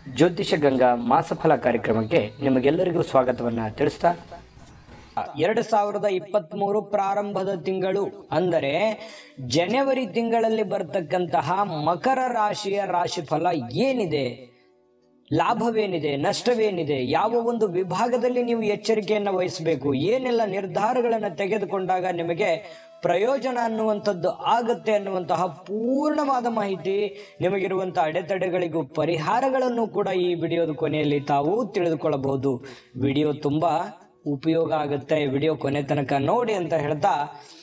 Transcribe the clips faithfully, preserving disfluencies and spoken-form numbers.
ಜ್ಯೋತಿಷ ಗಂಗಾ ಮಾಸಫಲ ಕಾರ್ಯಕ್ರಮಕ್ಕೆ ನಿಮಗೆಲ್ಲರಿಗೂ ಸ್ವಾಗತವನ್ನ ತಿಳಿಸ್ತಾ ಎರಡು ಸಾವಿರದ ಇಪ್ಪತ್ತ್ ಮೂರು ಪ್ರಾರಂಭದ ತಿಂಗಳು ಅಂದರೆ ಜನವರಿ ತಿಂಗಳಲ್ಲಿ ಬರ್ತಕ್ಕಂತಹ ಮಕರ ರಾಶಿಯ ರಾಶಿಫಲ ಏನಿದೆ, ಲಾಭವೇನಿದೆ, ನಷ್ಟವೇನಿದೆ, ಯಾವ ಒಂದು ವಿಭಾಗದಲ್ಲಿ ನೀವು ಎಚ್ಚರಿಕೆಯನ್ನು ವಹಿಸಬೇಕು, ಏನೆಲ್ಲ ನಿರ್ಧಾರಗಳನ್ನು ತೆಗೆದುಕೊಂಡಾಗ ನಿಮಗೆ ಪ್ರಯೋಜನ ಅನ್ನುವಂಥದ್ದು ಆಗುತ್ತೆ ಅನ್ನುವಂತಹ ಪೂರ್ಣವಾದ ಮಾಹಿತಿ, ನಿಮಗಿರುವಂತಹ ಅಡೆತಡೆಗಳಿಗೂ ಪರಿಹಾರಗಳನ್ನು ಕೂಡ ಈ ವಿಡಿಯೋದ ಕೊನೆಯಲ್ಲಿ ತಾವು ತಿಳಿದುಕೊಳ್ಳಬಹುದು. ವಿಡಿಯೋ ತುಂಬಾ ಉಪಯೋಗ ಆಗುತ್ತೆ, ವಿಡಿಯೋ ಕೊನೆ ತನಕ ನೋಡಿ ಅಂತ ಹೇಳ್ತಾ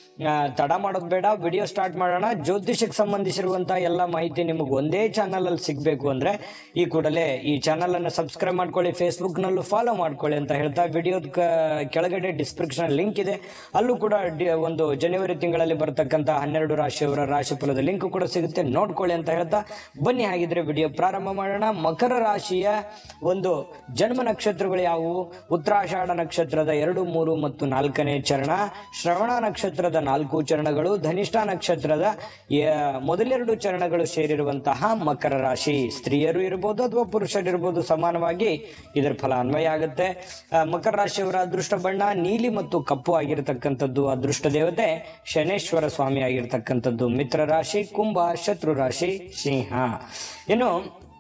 ತಡ ಮಾಡೋದು ಬೇಡ, ವಿಡಿಯೋ ಸ್ಟಾರ್ಟ್ ಮಾಡೋಣ. ಜ್ಯೋತಿಷಕ್ಕೆ ಸಂಬಂಧಿಸಿರುವಂತಹ ಎಲ್ಲ ಮಾಹಿತಿ ನಿಮಗೆ ಒಂದೇ ಚಾನಲ್ ಅಲ್ಲಿ ಸಿಗಬೇಕು ಅಂದ್ರೆ ಈ ಕೂಡಲೇ ಈ ಚಾನಲ್ ಅನ್ನು ಸಬ್ಸ್ಕ್ರೈಬ್ ಮಾಡ್ಕೊಳ್ಳಿ, ಫೇಸ್ಬುಕ್ ನಲ್ಲೂ ಫಾಲೋ ಮಾಡ್ಕೊಳ್ಳಿ ಅಂತ ಹೇಳ್ತಾ ವಿಡಿಯೋದ ಕೆಳಗಡೆ ಡಿಸ್ಕ್ರಿಪ್ಷನ್ ಲಿಂಕ್ ಇದೆ, ಅಲ್ಲೂ ಕೂಡ ಒಂದು ಜನವರಿ ತಿಂಗಳಲ್ಲಿ ಬರ್ತಕ್ಕಂಥ ಹನ್ನೆರಡು ರಾಶಿಯವರ ರಾಶಿಫಲದ ಲಿಂಕ್ ಕೂಡ ಸಿಗುತ್ತೆ, ನೋಡ್ಕೊಳ್ಳಿ ಅಂತ ಹೇಳ್ತಾ ಬನ್ನಿ ಹಾಗಿದ್ರೆ ವಿಡಿಯೋ ಪ್ರಾರಂಭ ಮಾಡೋಣ. ಮಕರ ರಾಶಿಯ ಒಂದು ಜನ್ಮ ನಕ್ಷತ್ರಗಳು ಯಾವುವು? ಉತ್ತರಾಷಾಢ ನಕ್ಷತ್ರದ ಎರಡು, ಮೂರು ಮತ್ತು ನಾಲ್ಕನೇ ಚರಣ, ಶ್ರವಣ ನಕ್ಷತ್ರದ ನಾಲ್ಕು ಚರಣಗಳು, ಧನಿಷ್ಠ ನಕ್ಷತ್ರದ ಮೊದಲೆರಡು ಚರಣಗಳು ಸೇರಿರುವಂತಹ ಮಕರ ರಾಶಿ. ಸ್ತ್ರೀಯರು ಇರಬಹುದು ಅಥವಾ ಪುರುಷರು ಇರಬಹುದು, ಸಮಾನವಾಗಿ ಇದರ ಫಲ ಅನ್ವಯ ಆಗುತ್ತೆ. ಮಕರ ರಾಶಿಯವರ ಅದೃಷ್ಟ ಬಣ್ಣ ನೀಲಿ ಮತ್ತು ಕಪ್ಪು ಆಗಿರತಕ್ಕಂಥದ್ದು. ಅದೃಷ್ಟ ದೇವತೆ ಶನೇಶ್ವರ ಸ್ವಾಮಿ ಆಗಿರ್ತಕ್ಕಂಥದ್ದು. ಮಿತ್ರ ರಾಶಿ ಕುಂಭ, ಶತ್ರು ರಾಶಿ ಸಿಂಹ. ಇನ್ನು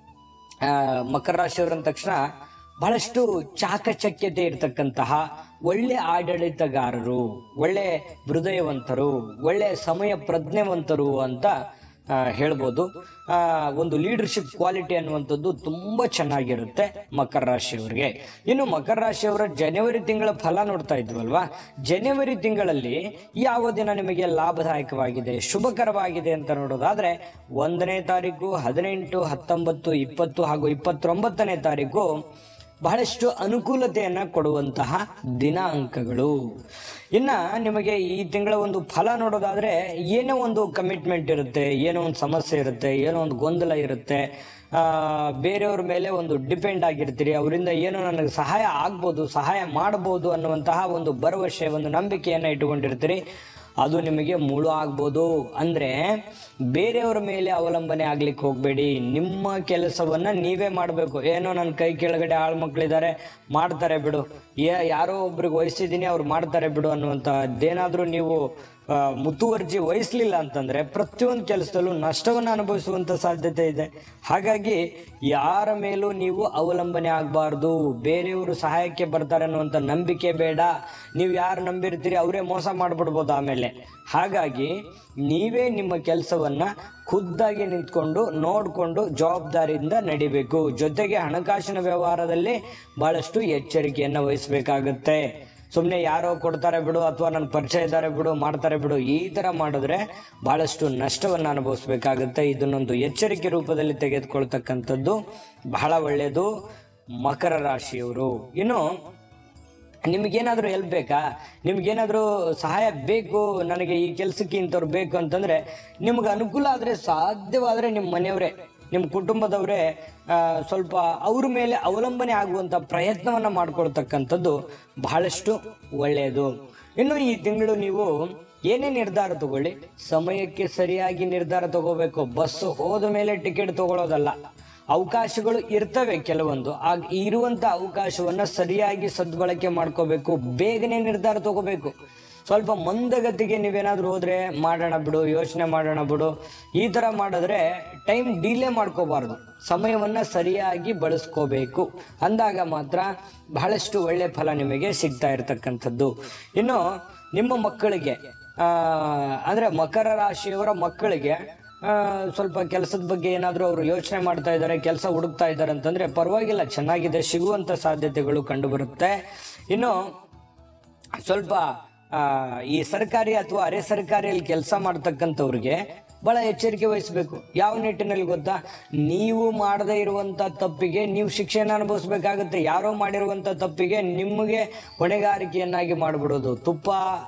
ಆ ಮಕರ ರಾಶಿಯವರ ತಕ್ಷಣ ಬಹಳಷ್ಟು ಚಾಕಚಕ್ಯತೆ ಇರತಕ್ಕಂತಹ ಒಳ್ಳೆ ಆಡಳಿತಗಾರರು, ಒಳ್ಳೆ ಹೃದಯವಂತರು, ಒಳ್ಳೆ ಸಮಯ ಪ್ರಜ್ಞೆವಂತರು ಅಂತ ಹೇಳ್ಬೋದು. ಆ ಒಂದು ಲೀಡರ್ಶಿಪ್ ಕ್ವಾಲಿಟಿ ಅನ್ನುವಂಥದ್ದು ತುಂಬಾ ಚೆನ್ನಾಗಿರುತ್ತೆ ಮಕರ ರಾಶಿಯವರಿಗೆ. ಇನ್ನು ಮಕರ ರಾಶಿಯವರ ಜನವರಿ ತಿಂಗಳ ಫಲ ನೋಡ್ತಾ ಇದ್ವಲ್ವಾ, ಜನವರಿ ತಿಂಗಳಲ್ಲಿ ಯಾವ ದಿನ ನಿಮಗೆ ಲಾಭದಾಯಕವಾಗಿದೆ, ಶುಭಕರವಾಗಿದೆ ಅಂತ ನೋಡೋದಾದ್ರೆ ಒಂದನೇ ತಾರೀಕು, ಹದಿನೆಂಟು, ಹತ್ತೊಂಬತ್ತು, ಇಪ್ಪತ್ತು ಹಾಗೂ ಇಪ್ಪತ್ತೊಂಬತ್ತನೇ ತಾರೀಕು ಬಹಳಷ್ಟು ಅನುಕೂಲತೆಯನ್ನ ಕೊಡುವಂತಹ ದಿನಾಂಕಗಳು. ಇನ್ನ ನಿಮಗೆ ಈ ತಿಂಗಳ ಒಂದು ಫಲ ನೋಡೋದಾದ್ರೆ ಏನೋ ಒಂದು ಕಮಿಟ್ಮೆಂಟ್ ಇರುತ್ತೆ, ಏನೋ ಒಂದು ಸಮಸ್ಯೆ ಇರುತ್ತೆ, ಏನೋ ಒಂದು ಗೊಂದಲ ಇರುತ್ತೆ, ಆ ಬೇರೆಯವ್ರ ಮೇಲೆ ಒಂದು ಡಿಪೆಂಡ್ ಆಗಿರ್ತೀರಿ, ಅವರಿಂದ ಏನೋ ನನಗೆ ಸಹಾಯ ಆಗ್ಬೋದು, ಸಹಾಯ ಮಾಡಬಹುದು ಅನ್ನುವಂತಹ ಒಂದು ಭರವಸೆ, ಒಂದು ನಂಬಿಕೆಯನ್ನ ಇಟ್ಟುಕೊಂಡಿರ್ತೀರಿ. ಅದು ನಿಮಗೆ ಮುಳು ಆಗ್ಬೋದು. ಅಂದ್ರೆ ಬೇರೆಯವರ ಮೇಲೆ ಅವಲಂಬನೆ ಆಗ್ಲಿಕ್ಕೆ ಹೋಗ್ಬೇಡಿ, ನಿಮ್ಮ ಕೆಲಸವನ್ನ ನೀವೇ ಮಾಡಬೇಕು. ಏನೋ ನನ್ನ ಕೈ ಕೆಳಗಡೆ ಆಳ್ ಮಕ್ಳಿದ್ದಾರೆ, ಮಾಡ್ತಾರೆ ಬಿಡು, ಯಾರೋ ಒಬ್ರಿಗೆ ವಹಿಸಿದ್ದೀನಿ ಅವ್ರು ಮಾಡ್ತಾರೆ ಬಿಡು ಅನ್ನುವಂಥದ್ದೇನಾದ್ರೂ ನೀವು ಮುತುವರ್ಜಿ ವಹಿಸ್ಲಿಲ್ಲ ಅಂತಂದ್ರೆ ಪ್ರತಿಯೊಂದು ಕೆಲಸದಲ್ಲೂ ನಷ್ಟವನ್ನು ಅನುಭವಿಸುವಂತ ಸಾಧ್ಯತೆ ಇದೆ. ಹಾಗಾಗಿ ಯಾರ ಮೇಲೂ ನೀವು ಅವಲಂಬನೆ ಆಗಬಾರ್ದು. ಬೇರೆಯವರು ಸಹಾಯಕ್ಕೆ ಬರ್ತಾರೆ ಅನ್ನುವಂಥ ನಂಬಿಕೆ ಬೇಡ. ನೀವು ಯಾರು ನಂಬಿರ್ತೀರಿ ಅವರೇ ಮೋಸ ಮಾಡ್ಬಿಡ್ಬೋದು ಆಮೇಲೆ. ಹಾಗಾಗಿ ನೀವೇ ನಿಮ್ಮ ಕೆಲಸವನ್ನ ಖುದ್ದಾಗಿ ನಿಂತ್ಕೊಂಡು ನೋಡ್ಕೊಂಡು ಜವಾಬ್ದಾರಿಯಿಂದ ನಡಿಬೇಕು. ಜೊತೆಗೆ ಹಣಕಾಸಿನ ವ್ಯವಹಾರದಲ್ಲಿ ಬಹಳಷ್ಟು ಎಚ್ಚರಿಕೆಯನ್ನ ವಹಿಸಬೇಕಾಗತ್ತೆ. ಸುಮ್ಮನೆ ಯಾರೋ ಕೊಡ್ತಾರೆ ಬಿಡು ಅಥವಾ ನನ್ನ ಪರಿಚಯ ಇದ್ದಾರೆ ಬಿಡು, ಮಾಡ್ತಾರೆ ಬಿಡು, ಈ ತರ ಮಾಡಿದ್ರೆ ಬಹಳಷ್ಟು ನಷ್ಟವನ್ನು ಅನುಭವಿಸ್ಬೇಕಾಗುತ್ತೆ. ಇದನ್ನೊಂದು ಎಚ್ಚರಿಕೆ ರೂಪದಲ್ಲಿ ತೆಗೆದುಕೊಳ್ತಕ್ಕಂಥದ್ದು ಬಹಳ ಒಳ್ಳೆಯದು ಮಕರ ರಾಶಿಯವರು. ಇನ್ನು ನಿಮ್ಗೇನಾದ್ರೂ ಹೆಲ್ಪ್ ಬೇಕಾ, ನಿಮ್ಗೇನಾದ್ರೂ ಸಹಾಯ ಬೇಕು, ನನಗೆ ಈ ಕೆಲಸಕ್ಕೆ ಇಂಥವ್ರು ಬೇಕು ಅಂತಂದ್ರೆ ನಿಮ್ಗೆ ಅನುಕೂಲ ಆದ್ರೆ, ಸಾಧ್ಯವಾದ್ರೆ ನಿಮ್ಮ ಮನೆಯವರೇ, ನಿಮ್ಮ ಕುಟುಂಬದವರೇ ಸ್ವಲ್ಪ ಅವ್ರ ಮೇಲೆ ಅವಲಂಬನೆ ಆಗುವಂತ ಪ್ರಯತ್ನವನ್ನ ಮಾಡ್ಕೊಳ್ತಕ್ಕಂಥದ್ದು ಬಹಳಷ್ಟು ಒಳ್ಳೆಯದು. ಇನ್ನು ಈ ತಿಂಗಳು ನೀವು ಏನೇ ನಿರ್ಧಾರ ತಗೊಳ್ಳಿ, ಸಮಯಕ್ಕೆ ಸರಿಯಾಗಿ ನಿರ್ಧಾರ ತಗೋಬೇಕು. ಬಸ್ ಹೋದ ಮೇಲೆ ಟಿಕೆಟ್ ತಗೊಳ್ಳೋದಲ್ಲ. ಅವಕಾಶಗಳು ಇರ್ತವೆ ಕೆಲವೊಂದು, ಆಗ ಇರುವಂತ ಅವಕಾಶವನ್ನ ಸರಿಯಾಗಿ ಸದ್ಬಳಕೆ ಮಾಡ್ಕೋಬೇಕು. ಬೇಗನೆ ನಿರ್ಧಾರ ತಗೋಬೇಕು. ಸ್ವಲ್ಪ ಮಂದಗತಿಗೆ ನೀವೇನಾದ್ರೂ ಹೋದ್ರೆ ಮಾಡೋಣ ಬಿಡು, ಯೋಚನೆ ಮಾಡೋಣ ಬಿಡು, ಈ ತರ ಮಾಡಿದ್ರೆ ಟೈಮ್ ಡಿಲೇ ಮಾಡ್ಕೋಬಾರ್ದು. ಸಮಯವನ್ನ ಸರಿಯಾಗಿ ಬಳಸ್ಕೋಬೇಕು. ಅಂದಾಗ ಮಾತ್ರ ಬಹಳಷ್ಟು ಒಳ್ಳೆ ಫಲ ನಿಮಗೆ ಸಿಗ್ತಾ ಇರತಕ್ಕಂಥದ್ದು. ಇನ್ನು ನಿಮ್ಮ ಮಕ್ಕಳಿಗೆ ಆ ಅಂದ್ರೆ ಮಕರ ರಾಶಿಯವರ ಮಕ್ಕಳಿಗೆ ಆ ಸ್ವಲ್ಪ ಕೆಲಸದ ಬಗ್ಗೆ ಏನಾದರೂ ಅವರು ಯೋಚನೆ ಮಾಡ್ತಾ ಇದ್ದಾರೆ, ಕೆಲಸ ಹುಡುಕ್ತಾ ಇದ್ದಾರೆ ಅಂತಂದ್ರೆ ಪರವಾಗಿಲ್ಲ, ಚೆನ್ನಾಗಿದೆ, ಸಿಗುವಂತ ಸಾಧ್ಯತೆಗಳು ಕಂಡು ಬರುತ್ತೆ. ಇನ್ನು ಸ್ವಲ್ಪ ಆ ಈ ಸರ್ಕಾರಿ ಅಥವಾ ಅರೆ ಸರ್ಕಾರಿಯಲ್ಲಿ ಕೆಲಸ ಮಾಡ್ತಕ್ಕಂಥವ್ರಿಗೆ ಬಹಳ ಎಚ್ಚರಿಕೆ ವಹಿಸಬೇಕು. ಯಾವ ನಿಟ್ಟಿನಲ್ಲಿ ಗೊತ್ತಾ, ನೀವು ಮಾಡದೇ ಇರುವಂತ ತಪ್ಪಿಗೆ ನೀವು ಶಿಕ್ಷೆಯನ್ನು ಅನುಭವಿಸ್ಬೇಕಾಗುತ್ತೆ. ಯಾರೋ ಮಾಡಿರುವಂತ ತಪ್ಪಿಗೆ ನಿಮಗೆ ಹೊಣೆಗಾರಿಕೆಯನ್ನಾಗಿ ಮಾಡ್ಬಿಡೋದು. ತುಪ್ಪ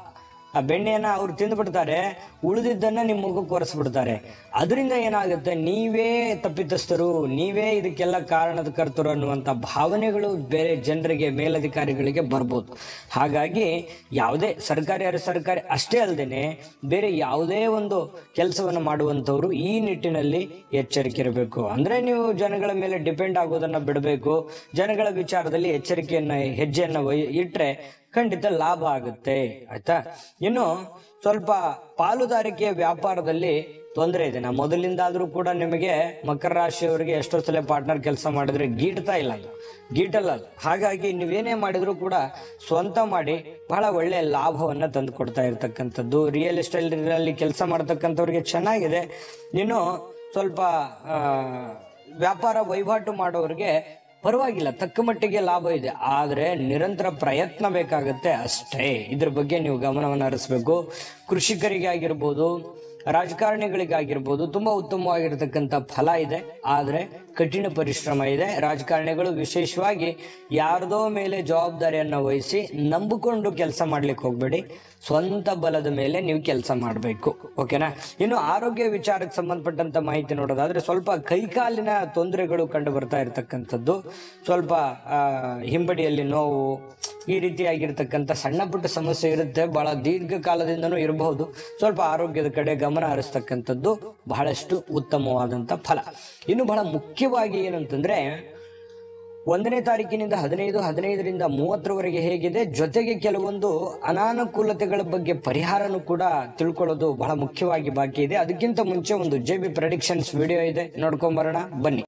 ಆ ಬೆಣ್ಣೆಯನ್ನ ಅವ್ರು ತಿಂದ್ಬಿಡ್ತಾರೆ, ಉಳಿದಿದ್ದನ್ನ ನಿಮ್ಮ ಮುಖಕ್ಕೆ ಒರೆಸ್ಬಿಡ್ತಾರೆ. ಅದರಿಂದ ಏನಾಗುತ್ತೆ, ನೀವೇ ತಪ್ಪಿತಸ್ಥರು, ನೀವೇ ಇದಕ್ಕೆಲ್ಲ ಕಾರಣದ ಕರ್ತರು ಅನ್ನುವಂಥ ಭಾವನೆಗಳು ಬೇರೆ ಜನರಿಗೆ, ಮೇಲಧಿಕಾರಿಗಳಿಗೆ ಬರ್ಬೋದು. ಹಾಗಾಗಿ ಯಾವುದೇ ಸರ್ಕಾರಿ ಅರೆ ಸರ್ಕಾರಿ ಅಷ್ಟೇ ಅಲ್ಲದೇನೆ ಬೇರೆ ಯಾವುದೇ ಒಂದು ಕೆಲಸವನ್ನು ಮಾಡುವಂಥವ್ರು ಈ ನಿಟ್ಟಿನಲ್ಲಿ ಎಚ್ಚರಿಕೆ ಇರಬೇಕು. ಅಂದ್ರೆ ನೀವು ಜನಗಳ ಮೇಲೆ ಡಿಪೆಂಡ್ ಆಗೋದನ್ನ ಬಿಡಬೇಕು. ಜನಗಳ ವಿಚಾರದಲ್ಲಿ ಎಚ್ಚರಿಕೆಯನ್ನ ಹೆಜ್ಜೆಯನ್ನ ಇಟ್ರೆ ಖಂಡಿತ ಲಾಭ ಆಗುತ್ತೆ. ಆಯ್ತಾ? ಇನ್ನು ಸ್ವಲ್ಪ ಪಾಲುದಾರಿಕೆಯ ವ್ಯಾಪಾರದಲ್ಲಿ ತೊಂದರೆ ಇದೆ. ನಾ ಮೊದಲಿಂದಾದ್ರೂ ಕೂಡ ನಿಮಗೆ ಮಕರ ರಾಶಿಯವರಿಗೆ ಎಷ್ಟೋ ಸಲ ಪಾರ್ಟ್ನರ್ ಕೆಲಸ ಮಾಡಿದ್ರೆ ಗೀಟ್ತಾ ಇಲ್ಲ, ಅದು ಗೀಟಲ್ಲ. ಹಾಗಾಗಿ ನೀವೇನೇ ಮಾಡಿದ್ರು ಕೂಡ ಸ್ವಂತ ಮಾಡಿ ಬಹಳ ಒಳ್ಳೆ ಲಾಭವನ್ನ ತಂದು ಕೊಡ್ತಾ ಇರ್ತಕ್ಕಂಥದ್ದು. ರಿಯಲ್ ಎಸ್ಟೇಟ್ ಅಲ್ಲಿ ಕೆಲಸ ಮಾಡ್ತಕ್ಕಂಥವ್ರಿಗೆ ಚೆನ್ನಾಗಿದೆ. ಇನ್ನು ಸ್ವಲ್ಪ ಆ ವ್ಯಾಪಾರ ವಹಿವಾಟು ಮಾಡೋರಿಗೆ ಪರವಾಗಿಲ್ಲ, ತಕ್ಕ ಮಟ್ಟಿಗೆ ಲಾಭ ಇದೆ. ಆದರೆ ನಿರಂತರ ಪ್ರಯತ್ನ ಬೇಕಾಗುತ್ತೆ ಅಷ್ಟೇ. ಇದ್ರ ಬಗ್ಗೆ ನೀವು ಗಮನವನ್ನು ಹರಿಸ್ಬೇಕು. ಕೃಷಿಕರಿಗಾಗಿರ್ಬೋದು, ರಾಜಕಾರಣಿಗಳಿಗಾಗಿರ್ಬೋದು ತುಂಬಾ ಉತ್ತಮವಾಗಿರ್ತಕ್ಕಂಥ ಫಲ ಇದೆ. ಆದರೆ ಕಠಿಣ ಪರಿಶ್ರಮ ಇದೆ. ರಾಜಕಾರಣಿಗಳು ವಿಶೇಷವಾಗಿ ಯಾರದೋ ಮೇಲೆ ಜವಾಬ್ದಾರಿಯನ್ನು ವಹಿಸಿ ನಂಬಿಕೊಂಡು ಕೆಲಸ ಮಾಡ್ಲಿಕ್ಕೆ ಹೋಗ್ಬೇಡಿ. ಸ್ವಂತ ಬಲದ ಮೇಲೆ ನೀವು ಕೆಲಸ ಮಾಡಬೇಕು. ಓಕೆನಾ? ಇನ್ನು ಆರೋಗ್ಯ ವಿಚಾರಕ್ಕೆ ಸಂಬಂಧಪಟ್ಟಂತ ಮಾಹಿತಿ ನೋಡೋದಾದ್ರೆ ಸ್ವಲ್ಪ ಕೈಕಾಲಿನ ತೊಂದರೆಗಳು ಕಂಡು ಬರ್ತಾ ಇರತಕ್ಕಂಥದ್ದು, ಸ್ವಲ್ಪ ಆ ಹಿಂಬಡಿಯಲ್ಲಿ ನೋವು, ಈ ರೀತಿಯಾಗಿರ್ತಕ್ಕಂಥ ಸಣ್ಣ ಪುಟ್ಟ ಸಮಸ್ಯೆ ಇರುತ್ತೆ. ಬಹಳ ದೀರ್ಘಕಾಲದಿಂದನೂ ಇರಬಹುದು. ಸ್ವಲ್ಪ ಆರೋಗ್ಯದ ಕಡೆ ಗಮನ ಹರಿಸ್ತಕ್ಕಂಥದ್ದು ಬಹಳಷ್ಟು ಉತ್ತಮವಾದಂಥ ಫಲ. ಇನ್ನು ಬಹಳ ಮುಖ್ಯವಾಗಿ ಏನಂತಂದ್ರೆ, ಒಂದನೇ ತಾರೀಕಿನಿಂದ ಹದಿನೈದು ಹದಿನೈದರಿಂದ ಮೂವತ್ತರವರೆಗೆ ಹೇಗಿದೆ, ಜೊತೆಗೆ ಕೆಲವೊಂದು ಅನಾನುಕೂಲತೆಗಳ ಬಗ್ಗೆ ಪರಿಹಾರನೂ ಕೂಡ ತಿಳ್ಕೊಳ್ಳೋದು ಬಹಳ ಮುಖ್ಯವಾಗಿ ಬಾಕಿ ಇದೆ. ಅದಕ್ಕಿಂತ ಮುಂಚೆ ಒಂದು ಜೆ ಬಿ ಪ್ರೆಡಿಕ್ಷನ್ಸ್ ವಿಡಿಯೋ ಇದೆ, ನೋಡ್ಕೊಂಬರೋಣ ಬನ್ನಿ.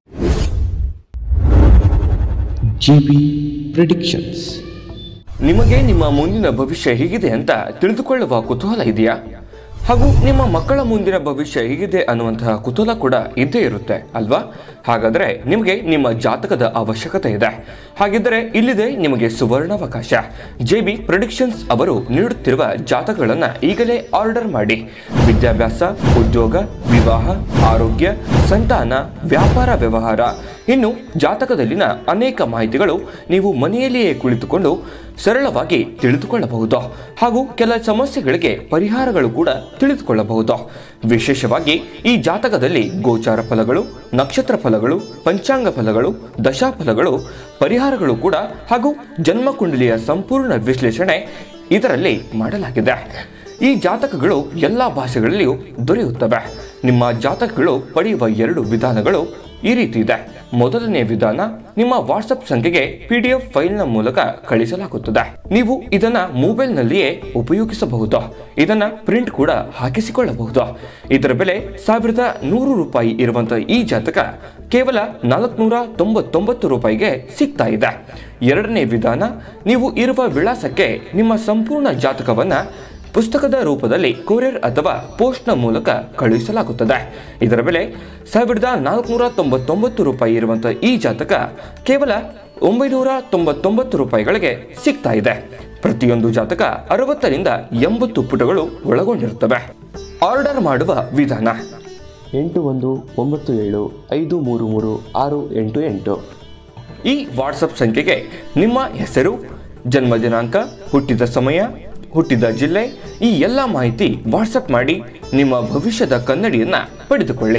J B predictions. ನಿಮಗೆ ನಿಮ್ಮ ಮುಂದಿನ ಭವಿಷ್ಯ ಹೇಗಿದೆ ಅಂತ ತಿಳಿದುಕೊಳ್ಳುವ ಕುತೂಹಲ ಇದೆಯಾ? ಹಾಗೂ ನಿಮ್ಮ ಮಕ್ಕಳ ಮುಂದಿನ ಭವಿಷ್ಯ ಹೇಗಿದೆ ಅನ್ನುವಂತಹ ಕುತೂಹಲ ಕೂಡ ಇದ್ದೇ ಇರುತ್ತೆ ಅಲ್ವಾ? ಹಾಗಾದರೆ ನಿಮಗೆ ನಿಮ್ಮ ಜಾತಕದ ಅವಶ್ಯಕತೆ ಇದೆ. ಹಾಗಿದ್ದರೆ ಇಲ್ಲಿದೆ ನಿಮಗೆ ಸುವರ್ಣಾವಕಾಶ. ಜೆ ಬಿ ಪ್ರೆಡಿಕ್ಷನ್ಸ್ ಅವರು ನೀಡುತ್ತಿರುವ ಜಾತಕಗಳನ್ನು ಈಗಲೇ ಆರ್ಡರ್ ಮಾಡಿ. ವಿದ್ಯಾಭ್ಯಾಸ, ಉದ್ಯೋಗ, ವಿವಾಹ, ಆರೋಗ್ಯ, ಸಂತಾನ, ವ್ಯಾಪಾರ ವ್ಯವಹಾರ, ಇನ್ನು ಜಾತಕದಲ್ಲಿನ ಅನೇಕ ಮಾಹಿತಿಗಳು ನೀವು ಮನೆಯಲ್ಲಿಯೇ ಕುಳಿತುಕೊಂಡು ಸರಳವಾಗಿ ತಿಳಿದುಕೊಳ್ಳಬಹುದು. ಹಾಗೂ ಕೆಲ ಸಮಸ್ಯೆಗಳಿಗೆ ಪರಿಹಾರಗಳು ಕೂಡ ತಿಳಿದುಕೊಳ್ಳಬಹುದು. ವಿಶೇಷವಾಗಿ ಈ ಜಾತಕದಲ್ಲಿ ಗೋಚಾರ ಫಲಗಳು, ನಕ್ಷತ್ರ ಫಲಗಳು, ಪಂಚಾಂಗ ಫಲಗಳು, ದಶಾಫಲಗಳು, ಪರಿಹಾರಗಳು ಕೂಡ ಹಾಗೂ ಜನ್ಮಕುಂಡಲಿಯ ಸಂಪೂರ್ಣ ವಿಶ್ಲೇಷಣೆ ಇದರಲ್ಲಿ ಮಾಡಲಾಗಿದೆ. ಈ ಜಾತಕಗಳು ಎಲ್ಲ ಭಾಷೆಗಳಲ್ಲಿಯೂ ದೊರೆಯುತ್ತವೆ. ನಿಮ್ಮ ಜಾತಕಗಳು ಪಡೆಯುವ ಎರಡು ವಿಧಾನಗಳು ಈ ರೀತಿ ಇದೆ. ಮೊದಲನೇ ವಿಧಾನ, ನಿಮ್ಮ ವಾಟ್ಸಪ್ ಸಂಖ್ಯೆಗೆ ಪಿ ಡಿ ಎಫ್ ಫೈಲ್ನ ಮೂಲಕ ಕಳಿಸಲಾಗುತ್ತದೆ. ನೀವು ಇದನ್ನ ಮೊಬೈಲ್ನಲ್ಲಿಯೇ ಉಪಯೋಗಿಸಬಹುದು. ಇದನ್ನ ಪ್ರಿಂಟ್ ಕೂಡ ಹಾಕಿಸಿಕೊಳ್ಳಬಹುದು. ಇದರ ಬೆಲೆ ಸಾವಿರದ ನೂರು ರೂಪಾಯಿ ಇರುವಂತಹ ಈ ಜಾತಕ ಕೇವಲ ನಾಲ್ಕುನೂರ ತೊಂಬತ್ತೊಂಬತ್ತು ರೂಪಾಯಿಗೆ ಸಿಗ್ತಾ ಇದೆ. ಎರಡನೇ ವಿಧಾನ, ನೀವು ಇರುವ ವಿಳಾಸಕ್ಕೆ ನಿಮ್ಮ ಸಂಪೂರ್ಣ ಜಾತಕವನ್ನ ಪುಸ್ತಕದ ರೂಪದಲ್ಲಿ ಕೊರಿಯರ್ ಅಥವಾ ಪೋಸ್ಟ್ನ ಮೂಲಕ ಕಳುಹಿಸಲಾಗುತ್ತದೆ. ಇದರ ಬೆಲೆ ಸಾವಿರದ ನಾಲ್ಕುನೂರ ತೊಂಬತ್ತೊಂಬತ್ತು ರೂಪಾಯಿ ಇರುವಂತಹ ಈ ಜಾತಕ ಕೇವಲ ಒಂಬೈನೂರ ತೊಂಬತ್ತೊಂಬತ್ತು ರೂಪಾಯಿಗಳಿಗೆ ಸಿಗ್ತಾ ಇದೆ. ಪ್ರತಿಯೊಂದು ಜಾತಕ ಅರವತ್ತರಿಂದ ಎಂಬತ್ತು ಪುಟಗಳು ಒಳಗೊಂಡಿರುತ್ತವೆ. ಆರ್ಡರ್ ಮಾಡುವ ವಿಧಾನ: ಎಂಟು ಒಂದು ಒಂಬತ್ತು ಏಳು ಐದು ಮೂರು ಮೂರು ಆರು ಎಂಟು ಎಂಟು ಈ ವಾಟ್ಸಪ್ ಸಂಖ್ಯೆಗೆ ನಿಮ್ಮ ಹೆಸರು, ಜನ್ಮ ದಿನಾಂಕ, ಹುಟ್ಟಿದ ಸಮಯ, ಹುಟ್ಟಿದ ಜಿಲ್ಲೆ, ಈ ಎಲ್ಲ ಮಾಹಿತಿ ವಾಟ್ಸಪ್ ಮಾಡಿ ನಿಮ್ಮ ಭವಿಷ್ಯದ ಕನ್ನಡಿಯನ್ನ ಪಡೆದುಕೊಳ್ಳಿ.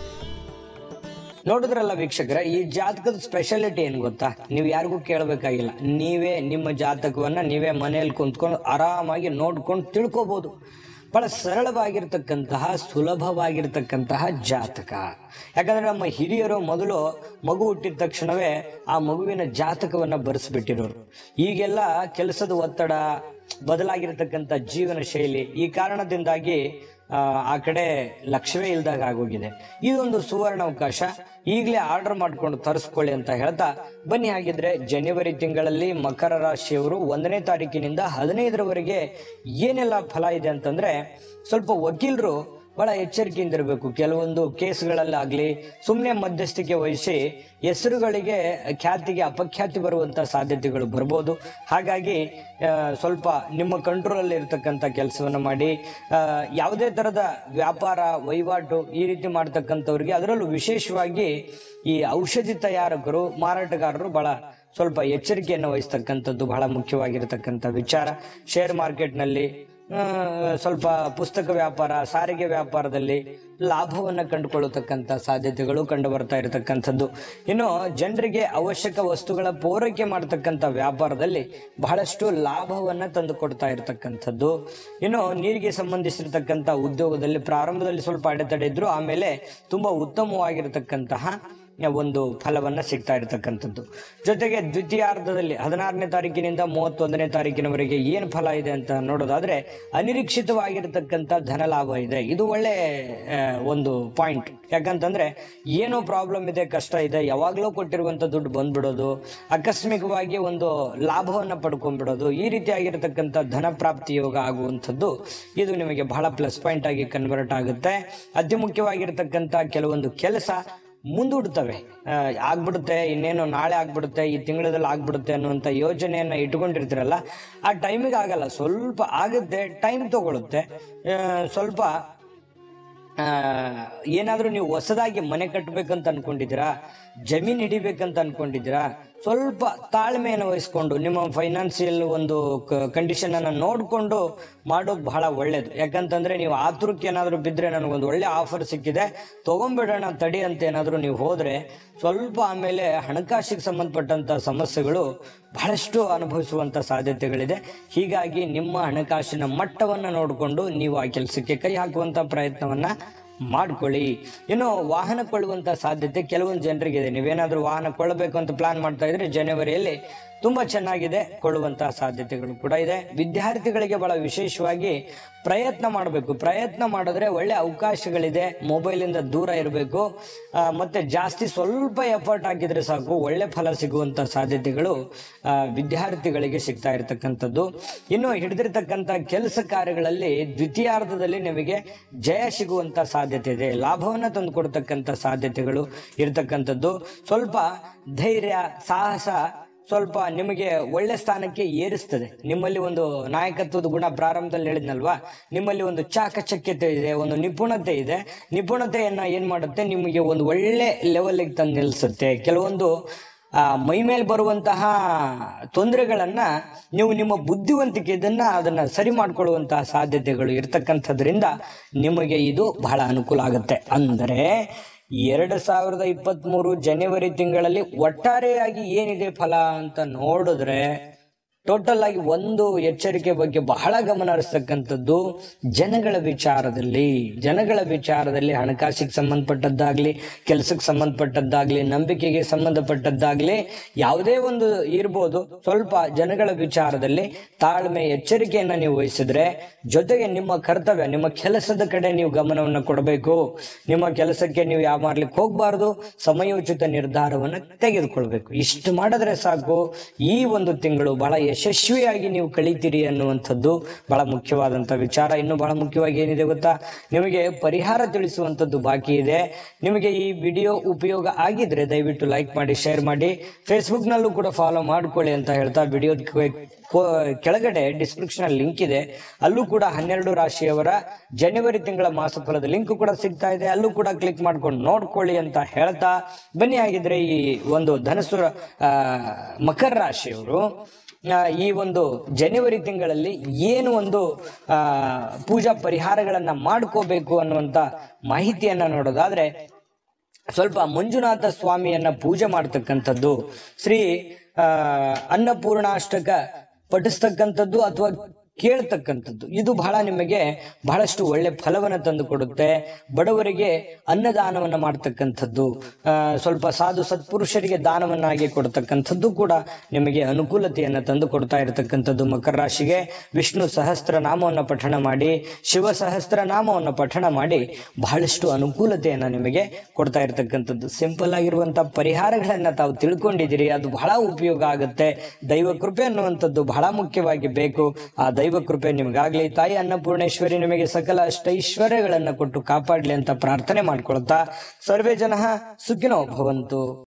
ನೋಡಿದ್ರಲ್ಲ ವೀಕ್ಷಕರ, ಈ ಜಾತಕದ ಸ್ಪೆಷಾಲಿಟಿ ಏನು ಗೊತ್ತಾ? ನೀವು ಯಾರಿಗೂ ಕೇಳಬೇಕಾಗಿಲ್ಲ. ನೀವೇ ನಿಮ್ಮ ಜಾತಕವನ್ನ ನೀವೇ ಮನೆಯಲ್ಲಿ ಕುಂತ್ಕೊಂಡು ಆರಾಮಾಗಿ ನೋಡ್ಕೊಂಡು ತಿಳ್ಕೊಬಹುದು. ಬಹಳ ಸರಳವಾಗಿರ್ತಕ್ಕಂತಹ, ಸುಲಭವಾಗಿರ್ತಕ್ಕಂತಹ ಜಾತಕ. ಯಾಕಂದ್ರೆ ನಮ್ಮ ಹಿರಿಯರು ಮೊದಲು ಮಗು ಹುಟ್ಟಿದ ತಕ್ಷಣವೇ ಆ ಮಗುವಿನ ಜಾತಕವನ್ನ ಬರೆಸ್ಬಿಟ್ಟಿರೋರು. ಈಗೆಲ್ಲ ಕೆಲಸದ ಒತ್ತಡ, ಬದಲಾಗಿರ್ತಕ್ಕಂಥ ಜೀವನ ಶೈಲಿ, ಈ ಕಾರಣದಿಂದಾಗಿ ಆ ಕಡೆ ಲಕ್ಷ್ಯವೇ ಇಲ್ದಾಗ ಆಗೋಗಿದೆ. ಇದೊಂದು ಸುವರ್ಣ ಅವಕಾಶ. ಈಗಲೇ ಆರ್ಡರ್ ಮಾಡ್ಕೊಂಡು ತರಿಸ್ಕೊಳ್ಳಿ ಅಂತ ಹೇಳ್ತಾ ಬನ್ನಿ. ಹಾಗಿದ್ರೆ ಜನವರಿ ತಿಂಗಳಲ್ಲಿ ಮಕರ ರಾಶಿಯವರು ಒಂದನೇ ತಾರೀಕಿನಿಂದ ಹದಿನೈದರವರೆಗೆ ಏನೆಲ್ಲ ಫಲ ಇದೆ ಅಂತಂದ್ರೆ, ಸ್ವಲ್ಪ ವಕೀಲರು ಬಹಳ ಎಚ್ಚರಿಕೆಯಿಂದ ಇರಬೇಕು. ಕೆಲವೊಂದು ಕೇಸ್ಗಳಲ್ಲಾಗ್ಲಿ ಸುಮ್ಮನೆ ಮಧ್ಯಸ್ಥಿಕೆ ವಹಿಸಿ ಹೆಸರುಗಳಿಗೆ ಖ್ಯಾತಿಗೆ ಅಪಖ್ಯಾತಿ ಬರುವಂತ ಸಾಧ್ಯತೆಗಳು ಬರ್ಬೋದು. ಹಾಗಾಗಿ ಸ್ವಲ್ಪ ನಿಮ್ಮ ಕಂಟ್ರೋಲಲ್ಲಿ ಇರ್ತಕ್ಕಂಥ ಕೆಲಸವನ್ನ ಮಾಡಿ. ಯಾವುದೇ ತರದ ವ್ಯಾಪಾರ ವಹಿವಾಟು ಈ ರೀತಿ ಮಾಡ್ತಕ್ಕಂಥವ್ರಿಗೆ, ಅದರಲ್ಲೂ ವಿಶೇಷವಾಗಿ ಈ ಔಷಧಿ ತಯಾರಕರು, ಮಾರಾಟಗಾರರು ಬಹಳ ಸ್ವಲ್ಪ ಎಚ್ಚರಿಕೆಯನ್ನು ವಹಿಸ್ತಕ್ಕಂಥದ್ದು ಬಹಳ ಮುಖ್ಯವಾಗಿರ್ತಕ್ಕಂಥ ವಿಚಾರ. ಶೇರ್ ಮಾರ್ಕೆಟ್ನಲ್ಲಿ ಸ್ವಲ್ಪ ಪುಸ್ತಕ ವ್ಯಾಪಾರ, ಸಾರಿಗೆ ವ್ಯಾಪಾರದಲ್ಲಿ ಲಾಭವನ್ನು ಕಂಡುಕೊಳ್ಳತಕ್ಕಂಥ ಸಾಧ್ಯತೆಗಳು ಕಂಡು ಬರ್ತಾ ಇರತಕ್ಕಂಥದ್ದು. ಇನ್ನು ಜನರಿಗೆ ಅವಶ್ಯಕ ವಸ್ತುಗಳ ಪೂರೈಕೆ ಮಾಡತಕ್ಕಂಥ ವ್ಯಾಪಾರದಲ್ಲಿ ಬಹಳಷ್ಟು ಲಾಭವನ್ನು ತಂದು ಕೊಡ್ತಾ ಇರತಕ್ಕಂಥದ್ದು. ಇನ್ನು ನೀರಿಗೆ ಸಂಬಂಧಿಸಿರ್ತಕ್ಕಂಥ ಉದ್ಯೋಗದಲ್ಲಿ ಪ್ರಾರಂಭದಲ್ಲಿ ಸ್ವಲ್ಪ ಅಡೆತಡೆ ಇದ್ರು, ಆಮೇಲೆ ತುಂಬಾ ಉತ್ತಮವಾಗಿರತಕ್ಕಂತಹ ಒಂದು ಫಲವನ್ನ ಸಿಗ್ತಾ ಇರತಕ್ಕಂಥದ್ದು. ಜೊತೆಗೆ ದ್ವಿತೀಯಾರ್ಧದಲ್ಲಿ ಹದಿನಾರನೇ ತಾರೀಕಿನಿಂದ ಮೂವತ್ತೊಂದನೇ ತಾರೀಕಿನವರೆಗೆ ಏನು ಫಲ ಇದೆ ಅಂತ ನೋಡೋದಾದ್ರೆ ಅನಿರೀಕ್ಷಿತವಾಗಿರತಕ್ಕಂಥ ಧನ ಲಾಭ ಇದೆ. ಇದು ಒಳ್ಳೆ ಒಂದು ಪಾಯಿಂಟ್. ಯಾಕಂತಂದ್ರೆ ಏನೋ ಪ್ರಾಬ್ಲಮ್ ಇದೆ, ಕಷ್ಟ ಇದೆ, ಯಾವಾಗಲೂ ಕೊಟ್ಟಿರುವಂತ ದುಡ್ಡು ಬಂದ್ಬಿಡೋದು, ಆಕಸ್ಮಿಕವಾಗಿ ಒಂದು ಲಾಭವನ್ನ ಪಡ್ಕೊಂಡ್ಬಿಡೋದು, ಈ ರೀತಿಯಾಗಿರ್ತಕ್ಕಂಥ ಧನ ಪ್ರಾಪ್ತಿ ಯೋಗ ಆಗುವಂಥದ್ದು ಇದು ನಿಮಗೆ ಬಹಳ ಪ್ಲಸ್ ಪಾಯಿಂಟ್ ಆಗಿ ಕನ್ವರ್ಟ್ ಆಗುತ್ತೆ. ಅತಿ ಮುಖ್ಯವಾಗಿರ್ತಕ್ಕಂಥ ಕೆಲವೊಂದು ಕೆಲಸ ಮುಂದೂಡ್ತವೆ, ಆಗ್ಬಿಡುತ್ತೆ, ಇನ್ನೇನು ನಾಳೆ ಆಗ್ಬಿಡುತ್ತೆ, ಈ ತಿಂಗಳಲ್ಲಿ ಆಗ್ಬಿಡುತ್ತೆ ಅನ್ನುವಂಥ ಯೋಜನೆಯನ್ನ ಇಟ್ಕೊಂಡಿರ್ತೀರಲ್ಲ, ಆ ಟೈಮಿಗೆ ಆಗಲ್ಲ, ಸ್ವಲ್ಪ ಆಗುತ್ತೆ, ಟೈಮ್ ತಗೊಳುತ್ತೆ. ಸ್ವಲ್ಪ ಏನಾದ್ರೂ ನೀವು ಹೊಸದಾಗಿ ಮನೆ ಕಟ್ಟಬೇಕಂತ ಅನ್ಕೊಂಡಿದ್ದೀರಾ, ಜಮೀನ್ ಹಿಡಿಬೇಕಂತ ಅನ್ಕೊಂಡಿದ್ದೀರಾ, ಸ್ವಲ್ಪ ತಾಳ್ಮೆಯನ್ನು ವಹಿಸ್ಕೊಂಡು ನಿಮ್ಮ ಫೈನಾನ್ಸಿಯಲ್ ಒಂದು ಕಂಡೀಷನ್ ಅನ್ನ ನೋಡ್ಕೊಂಡು ಮಾಡೋದು ಬಹಳ ಒಳ್ಳೇದು. ಯಾಕಂತಂದ್ರೆ ನೀವು ಆತುರಕ್ಕೆ ಏನಾದ್ರು ಬಿದ್ರೆ, ನನಗೊಂದು ಒಳ್ಳೆ ಆಫರ್ ಸಿಕ್ಕಿದೆ ತಗೊಂಡ್ಬಿಡೋಣ ತಡಿ ಅಂತ ಏನಾದ್ರು ನೀವು ಹೋದ್ರೆ ಸ್ವಲ್ಪ ಆಮೇಲೆ ಹಣಕಾಸಿಗೆ ಸಂಬಂಧಪಟ್ಟಂತ ಸಮಸ್ಯೆಗಳು ಬಹಳಷ್ಟು ಅನುಭವಿಸುವಂತ ಸಾಧ್ಯತೆಗಳಿದೆ. ಹೀಗಾಗಿ ನಿಮ್ಮ ಹಣಕಾಸಿನ ಮಟ್ಟವನ್ನ ನೋಡಿಕೊಂಡು ನೀವು ಆ ಕೆಲಸಕ್ಕೆ ಕೈ ಹಾಕುವಂತ ಪ್ರಯತ್ನವನ್ನ ಮಾಡ್ಕೊಳ್ಳಿ. ಇನ್ನು ವಾಹನ ಕೊಳ್ಳುವಂತ ಸಾಧ್ಯತೆ ಕೆಲವೊಂದು ಜನರಿಗೆ ಇದೆ. ನೀವೇನಾದ್ರೂ ವಾಹನ ಕೊಳ್ಳಬೇಕು ಅಂತ ಪ್ಲಾನ್ ಮಾಡ್ತಾ ಇದ್ರೆ ಜನವರಿಯಲ್ಲಿ ತುಂಬಾ ಚೆನ್ನಾಗಿದೆ, ಕೊಳ್ಳುವಂತಹ ಸಾಧ್ಯತೆಗಳು ಕೂಡ ಇದೆ. ವಿದ್ಯಾರ್ಥಿಗಳಿಗೆ ಬಹಳ ವಿಶೇಷವಾಗಿ ಪ್ರಯತ್ನ ಮಾಡಬೇಕು. ಪ್ರಯತ್ನ ಮಾಡಿದ್ರೆ ಒಳ್ಳೆ ಅವಕಾಶಗಳಿದೆ. ಮೊಬೈಲ್ ಇಂದ ದೂರ ಇರಬೇಕು, ಮತ್ತೆ ಜಾಸ್ತಿ ಸ್ವಲ್ಪ ಎಫರ್ಟ್ ಹಾಕಿದ್ರೆ ಸಾಕು, ಒಳ್ಳೆ ಫಲ ಸಿಗುವಂತ ಸಾಧ್ಯತೆಗಳು ವಿದ್ಯಾರ್ಥಿಗಳಿಗೆ ಸಿಗ್ತಾ ಇರತಕ್ಕಂಥದ್ದು. ಇನ್ನು ಹಿಡಿದಿರ್ತಕ್ಕಂಥ ಕೆಲಸ ಕಾರ್ಯಗಳಲ್ಲಿ ದ್ವಿತೀಯಾರ್ಧದಲ್ಲಿ ನಿಮಗೆ ಜಯ ಸಿಗುವಂತ ಸಾಧ್ಯತೆ ಇದೆ, ಲಾಭವನ್ನ ತಂದು ಕೊಡ್ತಕ್ಕಂಥ ಸಾಧ್ಯತೆಗಳು ಇರತಕ್ಕಂಥದ್ದು. ಸ್ವಲ್ಪ ಧೈರ್ಯ, ಸಾಹಸ ಸ್ವಲ್ಪ ನಿಮಗೆ ಒಳ್ಳೆ ಸ್ಥಾನಕ್ಕೆ ಏರಿಸ್ತದೆ. ನಿಮ್ಮಲ್ಲಿ ಒಂದು ನಾಯಕತ್ವದ ಗುಣ ಪ್ರಾರಂಭದಲ್ಲಿ ಹೇಳಿದ್ನಲ್ವಾ, ನಿಮ್ಮಲ್ಲಿ ಒಂದು ಚಾಕಚಕ್ಯತೆ ಇದೆ, ಒಂದು ನಿಪುಣತೆ ಇದೆ. ನಿಪುಣತೆಯನ್ನ ಏನ್ ಮಾಡುತ್ತೆ, ನಿಮಗೆ ಒಂದು ಒಳ್ಳೆ ಲೆವೆಲ್ಗೆ ತಂದು ನಿಲ್ಲಿಸುತ್ತೆ. ಕೆಲವೊಂದು ಆ ಮೈ ಮೇಲೆ ಬರುವಂತಹ ತೊಂದರೆಗಳನ್ನ ನೀವು ನಿಮ್ಮ ಬುದ್ಧಿವಂತಿಕೆ ಇದನ್ನ ಅದನ್ನ ಸರಿ ಮಾಡ್ಕೊಳ್ಳುವಂತಹ ಸಾಧ್ಯತೆಗಳು ಇರ್ತಕ್ಕಂಥದ್ರಿಂದ ನಿಮಗೆ ಇದು ಬಹಳ ಅನುಕೂಲ ಆಗುತ್ತೆ. ಅಂದರೆ ಎರಡು ಸಾವಿರದ ಇಪ್ಪತ್ತ್ ಮೂರು ಜನವರಿ ತಿಂಗಳಲ್ಲಿ ಒಟ್ಟಾರೆಯಾಗಿ ಏನಿದೆ ಫಲ ಅಂತ ನೋಡಿದ್ರೆ ಟೋಟಲ್ ಆಗಿ ಒಂದು ಎಚ್ಚರಿಕೆ ಬಗ್ಗೆ ಬಹಳ ಗಮನ ಹರಿಸ್ತಕ್ಕಂಥದ್ದು ಜನಗಳ ವಿಚಾರದಲ್ಲಿ. ಜನಗಳ ವಿಚಾರದಲ್ಲಿ ಹಣಕಾಸಿಗೆ ಸಂಬಂಧಪಟ್ಟದ್ದಾಗ್ಲಿ, ಕೆಲಸಕ್ಕೆ ಸಂಬಂಧಪಟ್ಟದ್ದಾಗ್ಲಿ, ನಂಬಿಕೆಗೆ ಸಂಬಂಧಪಟ್ಟದ್ದಾಗ್ಲಿ, ಯಾವುದೇ ಒಂದು ಇರ್ಬೋದು, ಸ್ವಲ್ಪ ಜನಗಳ ವಿಚಾರದಲ್ಲಿ ತಾಳ್ಮೆ, ಎಚ್ಚರಿಕೆಯನ್ನ ನೀವು ವಹಿಸಿದ್ರೆ, ಜೊತೆಗೆ ನಿಮ್ಮ ಕರ್ತವ್ಯ, ನಿಮ್ಮ ಕೆಲಸದ ಕಡೆ ನೀವು ಗಮನವನ್ನು ಕೊಡಬೇಕು. ನಿಮ್ಮ ಕೆಲಸಕ್ಕೆ ನೀವು ಯಾವ ಮಾಡ್ಲಿಕ್ಕೆ ಹೋಗ್ಬಾರ್ದು, ಸಮಯೋಚಿತ ನಿರ್ಧಾರವನ್ನು ತೆಗೆದುಕೊಳ್ಬೇಕು. ಇಷ್ಟು ಮಾಡಿದ್ರೆ ಸಾಕು, ಈ ಒಂದು ತಿಂಗಳು ಬಹಳ ಯಶಸ್ವಿಯಾಗಿ ನೀವು ಕಳೀತೀರಿ ಅನ್ನುವಂಥದ್ದು ಬಹಳ ಮುಖ್ಯವಾದಂತ ವಿಚಾರ. ಇನ್ನು ಬಹಳ ಮುಖ್ಯವಾಗಿ ಏನಿದೆ ಗೊತ್ತಾ, ನಿಮಗೆ ಪರಿಹಾರ ತಿಳಿಸುವಂತದ್ದು ಬಾಕಿ ಇದೆ. ನಿಮಗೆ ಈ ವಿಡಿಯೋ ಉಪಯೋಗ ಆಗಿದ್ರೆ ದಯವಿಟ್ಟು ಲೈಕ್ ಮಾಡಿ, ಶೇರ್ ಮಾಡಿ, ಫೇಸ್ಬುಕ್ ನಲ್ಲೂ ಕೂಡ ಫಾಲೋ ಮಾಡ್ಕೊಳ್ಳಿ ಅಂತ ಹೇಳ್ತಾ, ವಿಡಿಯೋ ಕೆಳಗಡೆ ಡಿಸ್ಕ್ರಿಪ್ಷನ್ ಲಿಂಕ್ ಇದೆ, ಅಲ್ಲೂ ಕೂಡ ಹನ್ನೆರಡು ರಾಶಿಯವರ ಜನವರಿ ತಿಂಗಳ ಮಾಸಫಲದ ಲಿಂಕ್ ಕೂಡ ಸಿಗ್ತಾ ಇದೆ, ಅಲ್ಲೂ ಕೂಡ ಕ್ಲಿಕ್ ಮಾಡ್ಕೊಂಡು ನೋಡ್ಕೊಳ್ಳಿ ಅಂತ ಹೇಳ್ತಾ, ಬನ್ನಿ ಆಗಿದ್ರೆ ಈ ಒಂದು ಧನಸು ಮಕರ ರಾಶಿಯವರು ಈ ಒಂದು ಜನವರಿ ತಿಂಗಳಲ್ಲಿ ಏನು ಒಂದು ಆ ಪೂಜಾ ಪರಿಹಾರಗಳನ್ನ ಮಾಡ್ಕೋಬೇಕು ಅನ್ನುವಂತ ಮಾಹಿತಿಯನ್ನ ನೋಡೋದಾದ್ರೆ, ಸ್ವಲ್ಪ ಮಂಜುನಾಥ ಸ್ವಾಮಿಯನ್ನ ಪೂಜೆ ಮಾಡ್ತಕ್ಕಂಥದ್ದು, ಶ್ರೀ ಆ ಅನ್ನಪೂರ್ಣಾಷ್ಟಕ ಪಠಿಸ್ತಕ್ಕಂಥದ್ದು ಅಥವಾ ಕೇಳ್ತಕ್ಕಂಥದ್ದು, ಇದು ಬಹಳ ನಿಮಗೆ ಬಹಳಷ್ಟು ಒಳ್ಳೆ ಫಲವನ್ನು ತಂದು ಕೊಡುತ್ತೆ. ಬಡವರಿಗೆ ಅನ್ನದಾನವನ್ನ ಮಾಡ್ತಕ್ಕಂಥದ್ದು, ಆ ಸ್ವಲ್ಪ ಸಾಧು ಸತ್ಪುರುಷರಿಗೆ ದಾನವನ್ನಾಗಿ ಕೊಡ್ತಕ್ಕಂಥದ್ದು ಕೂಡ ನಿಮಗೆ ಅನುಕೂಲತೆಯನ್ನ ತಂದು ಕೊಡ್ತಾ ಇರತಕ್ಕಂಥದ್ದು. ಮಕರ ರಾಶಿಗೆ ವಿಷ್ಣು ಸಹಸ್ರ ನಾಮವನ್ನು ಪಠಣ ಮಾಡಿ, ಶಿವ ಸಹಸ್ರ ನಾಮವನ್ನು ಪಠಣ ಮಾಡಿ ಬಹಳಷ್ಟು ಅನುಕೂಲತೆಯನ್ನ ನಿಮಗೆ ಕೊಡ್ತಾ ಇರತಕ್ಕಂಥದ್ದು. ಸಿಂಪಲ್ ಆಗಿರುವಂತಹ ಪರಿಹಾರಗಳನ್ನ ತಾವು ತಿಳ್ಕೊಂಡಿದ್ದೀರಿ, ಅದು ಬಹಳ ಉಪಯೋಗ ಆಗುತ್ತೆ. ದೈವ ಕೃಪೆ ಅನ್ನುವಂಥದ್ದು ಬಹಳ ಮುಖ್ಯವಾಗಿ ಬೇಕು. ಆ ದೈವ ಕೃಪೆ ನಿಮಗಾಗ್ಲಿ. ತಾಯಿ ಅನ್ನಪೂರ್ಣೇಶ್ವರಿ ನಿಮಗೆ ಸಕಲ ಅಷ್ಟೈಶ್ವರ್ಯಗಳನ್ನ ಕೊಟ್ಟು ಕಾಪಾಡ್ಲಿ ಅಂತ ಪ್ರಾರ್ಥನೆ ಮಾಡ್ಕೊಳ್ತಾ, ಸರ್ವೇ ಜನಃ ಸುಖಿನೋ ಭವಂತು.